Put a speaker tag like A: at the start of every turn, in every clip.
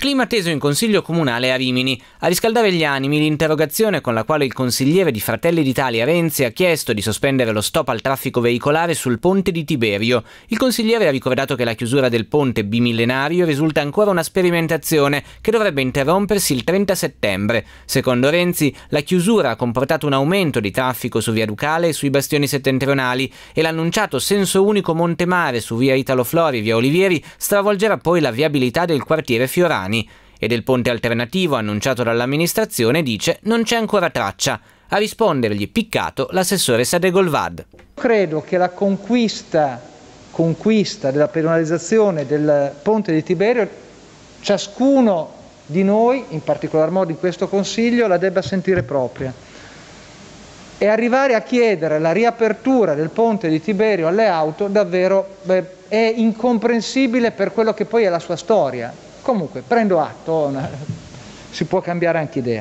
A: clima teso in Consiglio Comunale a Rimini. A riscaldare gli animi l'interrogazione con la quale il consigliere di Fratelli d'Italia Renzi ha chiesto di sospendere lo stop al traffico veicolare sul ponte di Tiberio. Il consigliere ha ricordato che la chiusura del ponte bimillenario risulta ancora una sperimentazione che dovrebbe interrompersi il 30 settembre. Secondo Renzi, la chiusura ha comportato un aumento di traffico su via Ducale e sui bastioni settentrionali e l'annunciato senso unico Montemare su via Italo Flori e via Olivieri stravolgerà poi la viabilità del quartiere Fiorani. E del ponte alternativo annunciato dall'amministrazione dice non c'è ancora traccia. A rispondergli piccato l'assessore Sadegolvad.
B: Credo che la conquista della pedonalizzazione del ponte di Tiberio ciascuno di noi, in particolar modo in questo Consiglio, la debba sentire propria. E arrivare a chiedere la riapertura del ponte di Tiberio alle auto davvero è incomprensibile per quello che poi è la sua storia. Comunque, prendo atto, si può cambiare anche idea.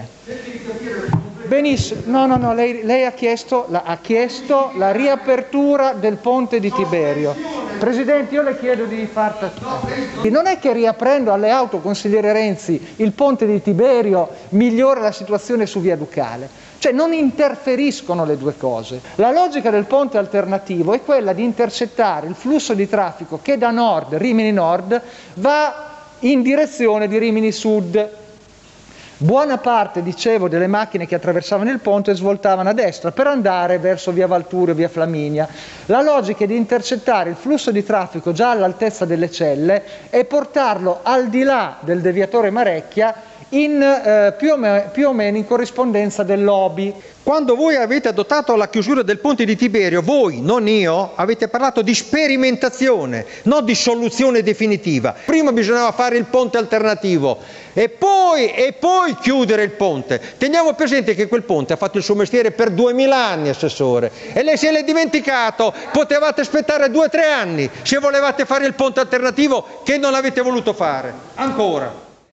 B: Benissimo, no, lei ha chiesto la riapertura del ponte di Tiberio. Presidente, io le chiedo di far... Non è che riaprendo alle auto, consigliere Renzi, il ponte di Tiberio migliora la situazione su via Ducale. Cioè non interferiscono le due cose. La logica del ponte alternativo è quella di intercettare il flusso di traffico che da nord, Rimini Nord, va in direzione di Rimini Sud. Buona parte, dicevo, delle macchine che attraversavano il ponte svoltavano a destra per andare verso via Valturio, via Flaminia. La logica è di intercettare il flusso di traffico già all'altezza delle celle e portarlo al di là del deviatore Marecchia più o meno in corrispondenza del lobby.
C: Quando voi avete adottato la chiusura del ponte di Tiberio, voi, non io, avete parlato di sperimentazione, non di soluzione definitiva. Prima bisognava fare il ponte alternativo e poi chiudere il ponte. Teniamo presente che quel ponte ha fatto il suo mestiere per 2000 anni, assessore, e lei se l'è dimenticato. Potevate aspettare 2 o 3 anni se volevate fare il ponte alternativo che non avete voluto fare. Ancora.